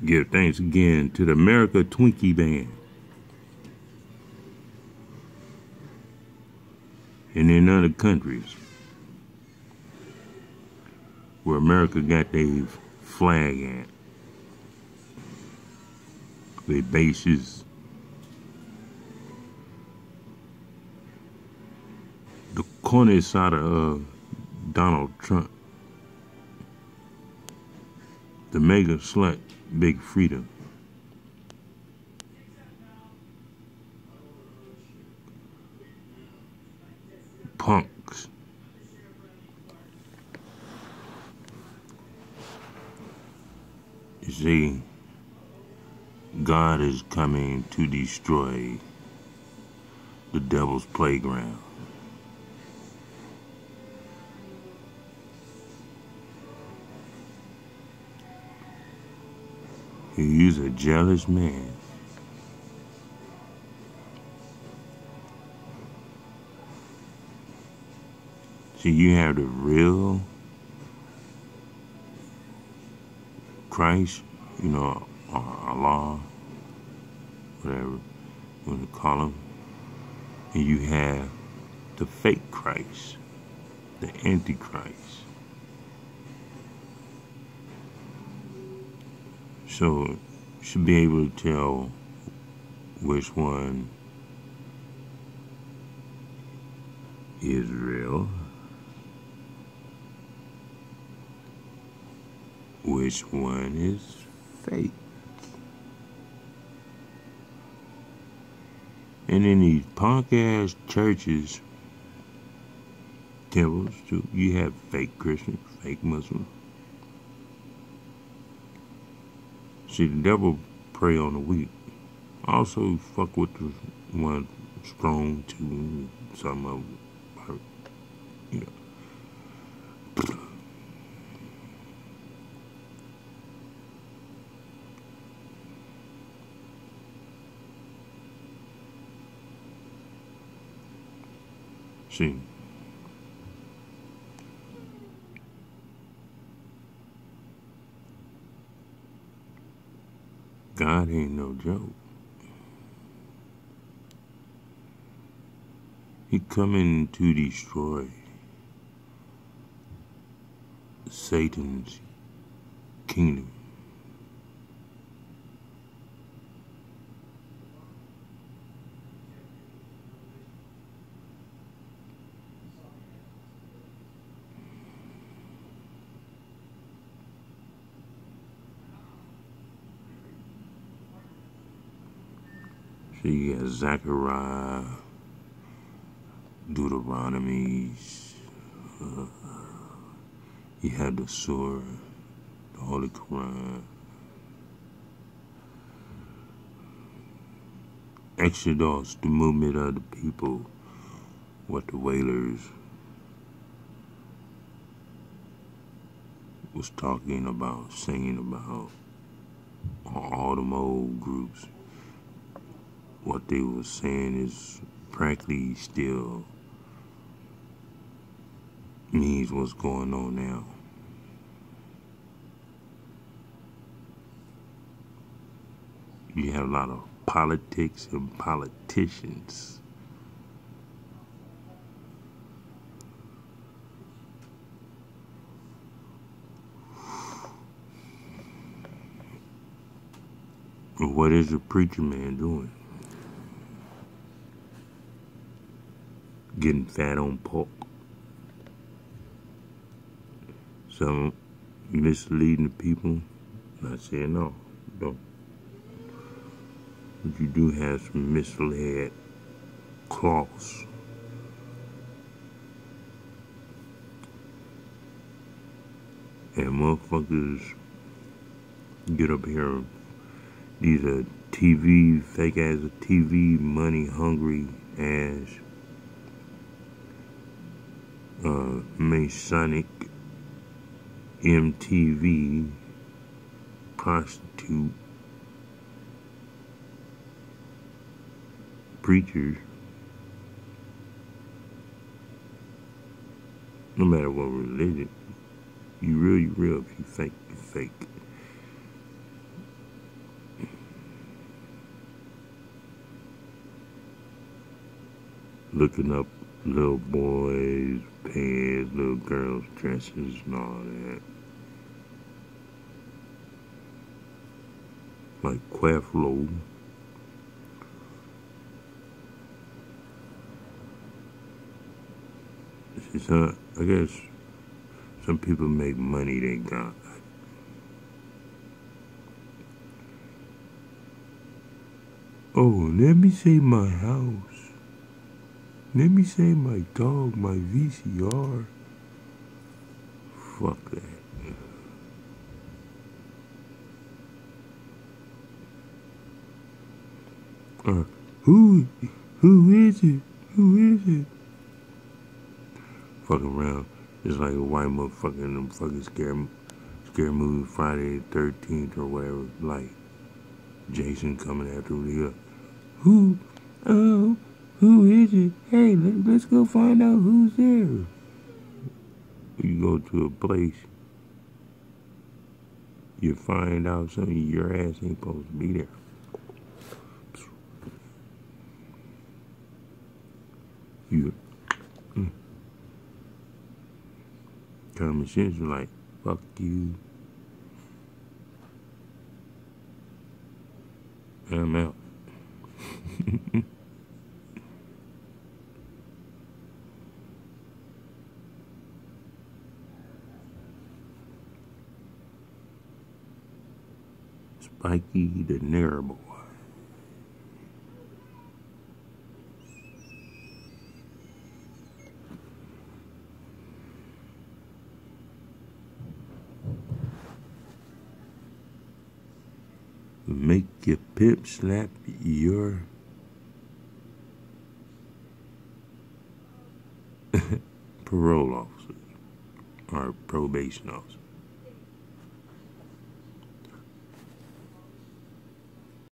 Give thanks again to the America Twinkie Band. And in other countries where America got their flag at, their bases, the corner side of Donald Trump, the mega slut, Big Freedom. Punks. You see, God is coming to destroy the devil's playground. He's a jealous man. See, you have the real Christ, you know, or Allah, whatever you want to call him, and you have the fake Christ, the Antichrist. So you should be able to tell which one is real, which one is fake. And in these punk-ass churches, temples, too, you have fake Christians, fake Muslims. See, the devil prey on the weak. Also, fuck with the one strong, too. Some of them hurt, you know. See, God ain't no joke. He coming to destroy Satan's kingdom. So you got Zechariah, Deuteronomies, you had the Surah, the Holy Quran, Exodus, the movement of the people, what the Whalers was talking about, singing about, all them old groups. What they were saying is practically still means what's going on now. You have a lot of politics and politicians. What is the preacher man doing? Getting fat on pork. Some misleading the people. Not saying no, don't. But you do have some misled cloths. And motherfuckers get up here. These are TV, fake ass TV, money hungry ass, Masonic, MTV, prostitute, preachers. No matter what religion, you real, if you fake, you fake. looking up little boys' pants, little girls' dresses, and all that. Like Quafflo. I guess some people make money they got. Oh, let me say my house. Let me say my dog, my VCR. Fuck that. Who is it? Who is it? Fucking around. It's like a white motherfucker in them fucking scary movie, Friday the 13th or whatever. Like Jason coming after me. Who? Oh, who is it? Hey, let's go find out who's there. You go to a place, you find out something, your ass ain't supposed to be there. You common sense is like, fuck you. I'm out. Spiky the nigger boy. Make your pimp slap your parole officer or probation officer.